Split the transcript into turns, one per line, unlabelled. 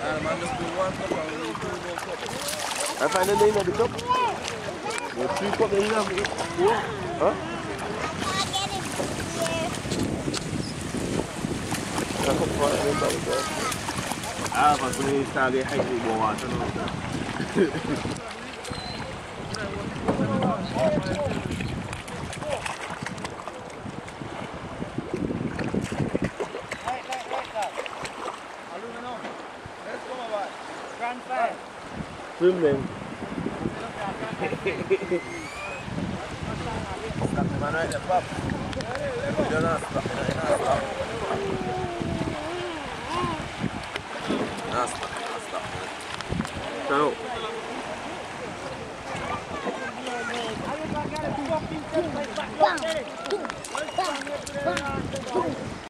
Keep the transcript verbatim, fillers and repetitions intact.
I find the name of the cup. There's three cups in here. Four. Huh? I cup for it. I remember it. Ah, but when you start getting high, you go water now. Swim then. Stop the man right there, pop. You don't have to stop. You don't have to stop.